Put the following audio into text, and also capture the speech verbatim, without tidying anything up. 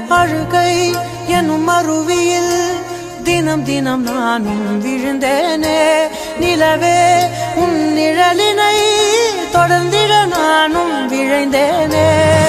அழுகை எனும் அருவியில் தினம் தினம் நானும் விழுந்தேனே நிலவே உன் நிழலினை தொடர்ந்திட நானும் விழைந்தேனே